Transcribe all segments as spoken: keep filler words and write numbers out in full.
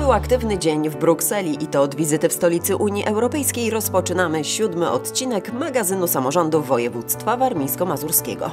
Był aktywny dzień w Brukseli i to od wizyty w stolicy Unii Europejskiej rozpoczynamy siódmy odcinek magazynu samorządu województwa warmińsko-mazurskiego.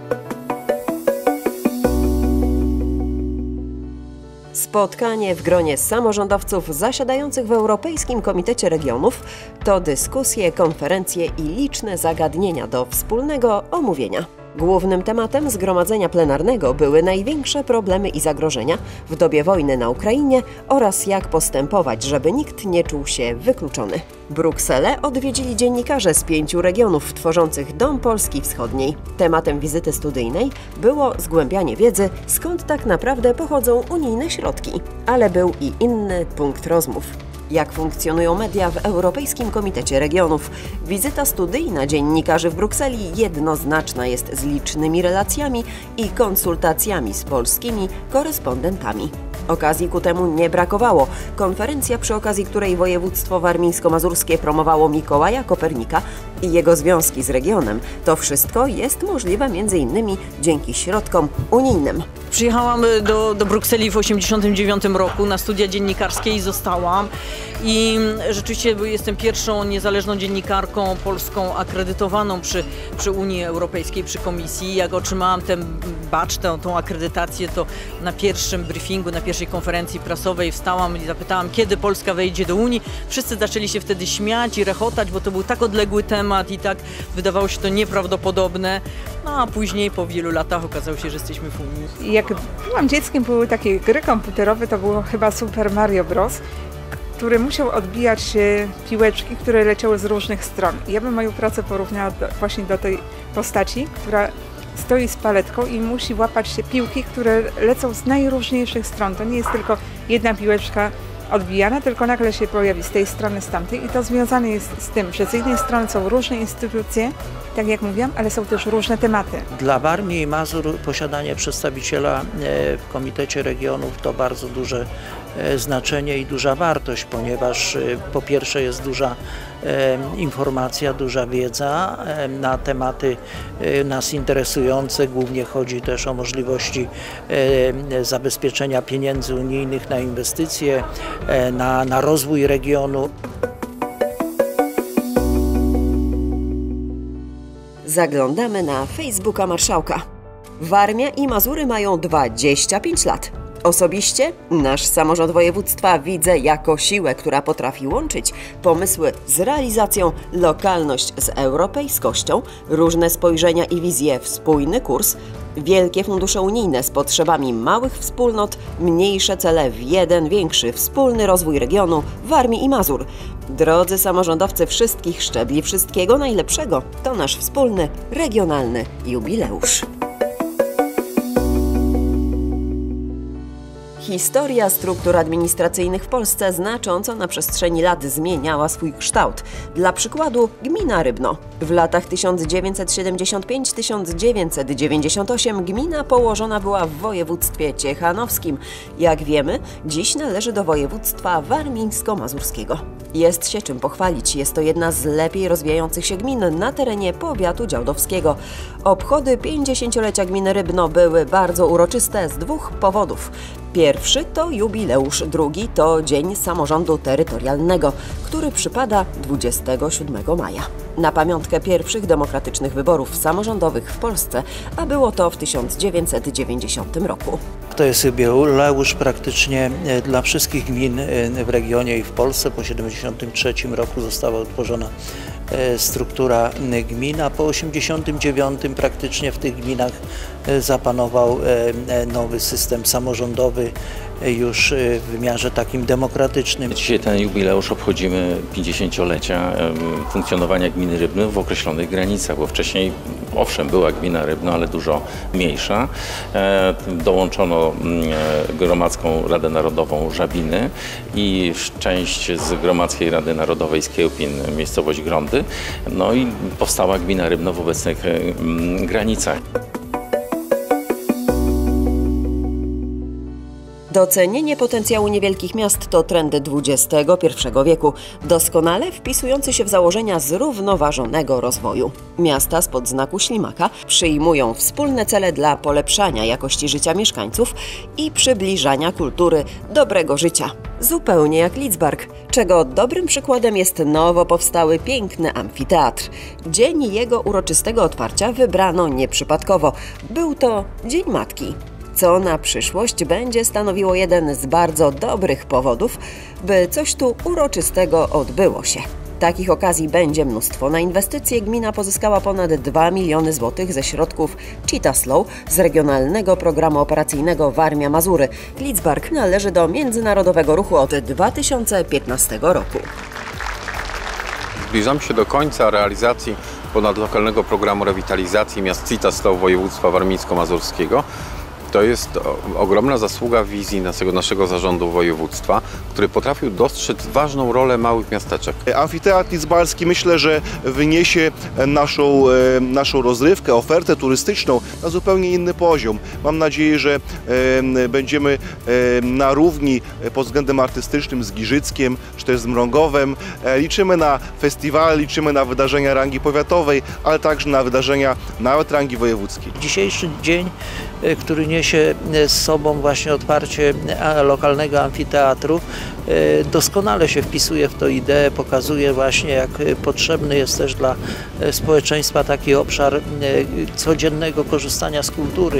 Spotkanie w gronie samorządowców zasiadających w Europejskim Komitecie Regionów to dyskusje, konferencje i liczne zagadnienia do wspólnego omówienia. Głównym tematem zgromadzenia plenarnego były największe problemy i zagrożenia w dobie wojny na Ukrainie oraz jak postępować, żeby nikt nie czuł się wykluczony. Brukselę odwiedzili dziennikarze z pięciu regionów tworzących Dom Polski Wschodniej. Tematem wizyty studyjnej było zgłębianie wiedzy, skąd tak naprawdę pochodzą unijne środki. Ale był i inny punkt rozmów. Jak funkcjonują media w Europejskim Komitecie Regionów. Wizyta studyjna dziennikarzy w Brukseli jednoznaczna jest z licznymi relacjami i konsultacjami z polskimi korespondentami. Okazji ku temu nie brakowało. Konferencja, przy okazji której województwo warmińsko-mazurskie promowało Mikołaja Kopernika i jego związki z regionem. To wszystko jest możliwe między innymi dzięki środkom unijnym. Przyjechałam do, do Brukseli w osiemdziesiątym dziewiątym roku na studia dziennikarskie i zostałam. I rzeczywiście jestem pierwszą niezależną dziennikarką polską akredytowaną przy, przy Unii Europejskiej, przy Komisji. Jak otrzymałam ten badge, tę, tą akredytację, to na pierwszym briefingu, na pierwszej konferencji prasowej wstałam i zapytałam, kiedy Polska wejdzie do Unii. Wszyscy zaczęli się wtedy śmiać i rechotać, bo to był tak odległy temat i tak wydawało się to nieprawdopodobne. No a później po wielu latach okazało się, że jesteśmy w Unii. Jak byłam dzieckiem, były takie gry komputerowe, to było chyba Super Mario Bros., który musiał odbijać piłeczki, które leciały z różnych stron. Ja bym moją pracę porównała do, właśnie do tej postaci, która stoi z paletką i musi łapać się piłki, które lecą z najróżniejszych stron. To nie jest tylko jedna piłeczka odbijana, tylko nagle się pojawi z tej strony, z tamtej i to związane jest z tym, że z jednej strony są różne instytucje, tak jak mówiłam, ale są też różne tematy. Dla Warmii i Mazur posiadanie przedstawiciela w Komitecie Regionów to bardzo duże znaczenie i duża wartość, ponieważ po pierwsze jest duża informacja, duża wiedza na tematy nas interesujące. Głównie chodzi też o możliwości zabezpieczenia pieniędzy unijnych na inwestycje, na, na rozwój regionu. Zaglądamy na Facebooka marszałka. Warmia i Mazury mają dwadzieścia pięć lat. Osobiście nasz samorząd województwa widzę jako siłę, która potrafi łączyć pomysły z realizacją, lokalność z europejskością, różne spojrzenia i wizje w spójny kurs, wielkie fundusze unijne z potrzebami małych wspólnot, mniejsze cele w jeden większy wspólny rozwój regionu Warmii i Mazur. Drodzy samorządowcy wszystkich szczebli, wszystkiego najlepszego, to nasz wspólny, regionalny jubileusz. Historia struktur administracyjnych w Polsce znacząco na przestrzeni lat zmieniała swój kształt. Dla przykładu gmina Rybno. W latach tysiąc dziewięćset siedemdziesiąt pięć do tysiąc dziewięćset dziewięćdziesiąt osiem gmina położona była w województwie ciechanowskim. Jak wiemy, dziś należy do województwa warmińsko-mazurskiego. Jest się czym pochwalić. Jest to jedna z lepiej rozwijających się gmin na terenie powiatu działdowskiego. Obchody pięćdziesięciolecia gminy Rybno były bardzo uroczyste z dwóch powodów. Pierwszy to jubileusz, drugi to Dzień Samorządu Terytorialnego, który przypada dwudziestego siódmego maja. Na pamiątkę pierwszych demokratycznych wyborów samorządowych w Polsce, a było to w tysiąc dziewięćset dziewięćdziesiątym roku. To jest jubileusz praktycznie dla wszystkich gmin w regionie i w Polsce. Po tysiąc dziewięćset siedemdziesiątym trzecim roku została utworzona struktura gmin, a po tysiąc dziewięćset osiemdziesiątym dziewiątym praktycznie w tych gminach zapanował nowy system samorządowy już w wymiarze takim demokratycznym. Dzisiaj ten jubileusz obchodzimy pięćdziesięciolecia funkcjonowania gminy Rybno w określonych granicach, bo wcześniej owszem była gmina Rybno, ale dużo mniejsza. Dołączono Gromadzką Radę Narodową Żabiny i część z Gromadzkiej Rady Narodowej z Kiełpin, miejscowość Grądy. No i powstała gmina Rybno w obecnych granicach. Docenienie potencjału niewielkich miast to trend dwudziestego pierwszego wieku, doskonale wpisujący się w założenia zrównoważonego rozwoju. Miasta spod znaku ślimaka przyjmują wspólne cele dla polepszania jakości życia mieszkańców i przybliżania kultury dobrego życia. zupełnie jak Lidzbark, czego dobrym przykładem jest nowo powstały piękny amfiteatr. Dzień jego uroczystego otwarcia wybrano nieprzypadkowo. Był to Dzień Matki, co na przyszłość będzie stanowiło jeden z bardzo dobrych powodów, by coś tu uroczystego odbyło się. Takich okazji będzie mnóstwo. Na inwestycje gmina pozyskała ponad dwa miliony złotych ze środków Cheetah z regionalnego programu operacyjnego Warmia-Mazury. Lidzbark należy do międzynarodowego ruchu od dwa tysiące piętnastego roku. Zbliżamy się do końca realizacji ponadlokalnego programu rewitalizacji miast Cheetah województwa warmińsko-mazurskiego. To jest ogromna zasługa wizji naszego, naszego zarządu województwa, który potrafił dostrzec ważną rolę małych miasteczek. Amfiteatr lidzbarski, myślę, że wyniesie naszą, naszą rozrywkę, ofertę turystyczną na zupełnie inny poziom. Mam nadzieję, że będziemy na równi pod względem artystycznym z Giżyckiem czy też z Mrągowem. Liczymy na festiwal, liczymy na wydarzenia rangi powiatowej, ale także na wydarzenia nawet rangi wojewódzkiej. Dzisiejszy dzień, który niesie z sobą właśnie otwarcie lokalnego amfiteatru, doskonale się wpisuje w tę ideę, pokazuje właśnie, jak potrzebny jest też dla społeczeństwa taki obszar codziennego korzystania z kultury.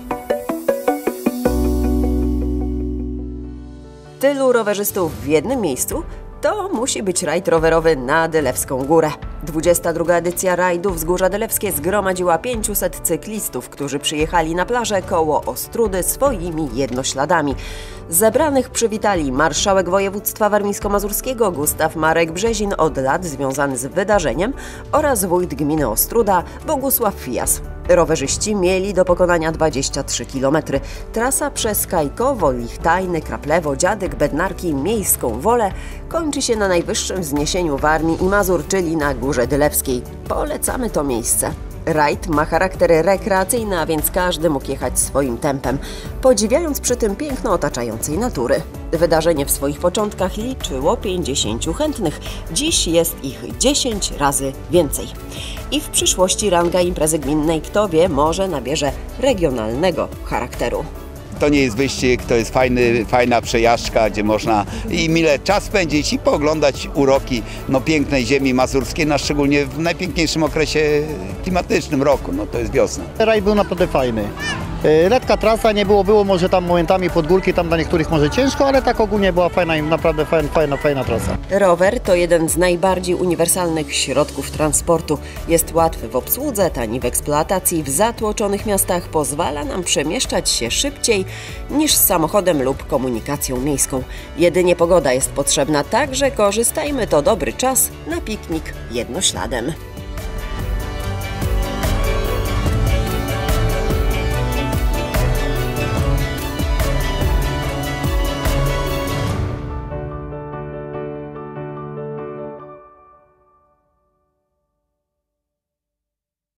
Tylu rowerzystów w jednym miejscu to musi być rajd rowerowy na Dylewską Górę. dwudziesta druga edycja rajdu Wzgórza Dylewskie zgromadziła pięciuset cyklistów, którzy przyjechali na plażę koło Ostrudy swoimi jednośladami. Zebranych przywitali marszałek województwa warmińsko-mazurskiego Gustaw Marek Brzezin, od lat związany z wydarzeniem, oraz wójt gminy Ostruda Bogusław Fijas. Rowerzyści mieli do pokonania dwadzieścia trzy kilometry. Trasa przez Kajkowo, Lichtajny, Kraplewo, Dziadyk, Bednarki, Miejską Wolę kończy się na najwyższym wzniesieniu Warmii i Mazur, czyli na Górze Dylewskiej. Polecamy to miejsce. Rajd ma charakter rekreacyjny, a więc każdy mógł jechać swoim tempem, podziwiając przy tym piękno otaczającej natury. Wydarzenie w swoich początkach liczyło pięćdziesięciu chętnych, dziś jest ich dziesięć razy więcej. I w przyszłości ranga imprezy gminnej, kto wie, może nabierze regionalnego charakteru. To nie jest wyścig, to jest fajny, fajna przejażdżka, gdzie można i mile czas spędzić i pooglądać uroki no, pięknej ziemi mazurskiej, no, szczególnie w najpiękniejszym okresie klimatycznym roku, no to jest wiosna. Rajd był naprawdę fajny. Lekka trasa, nie było, było może tam momentami pod górki, tam dla niektórych może ciężko, ale tak ogólnie była fajna i naprawdę fajna, fajna, fajna trasa. Rower to jeden z najbardziej uniwersalnych środków transportu. Jest łatwy w obsłudze, tani w eksploatacji, w zatłoczonych miastach pozwala nam przemieszczać się szybciej niż z samochodem lub komunikacją miejską. Jedynie pogoda jest potrzebna, także korzystajmy, to dobry czas na piknik jednośladem.